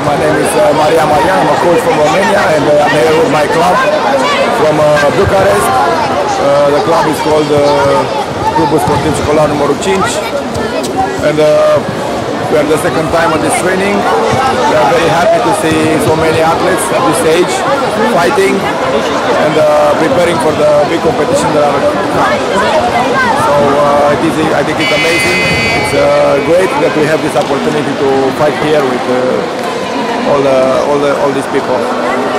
My name is Maria Marian. I'm a coach from Romania, and I'm here with my club from Bucharest. The club is called Clubul Sportiv Școlar numărul 5, and we are the second time on this training. We are very happy to see so many athletes at this age fighting and preparing for the big competition that are to come. So I think it's amazing. It's great that we have this opportunity to fight here with all these people.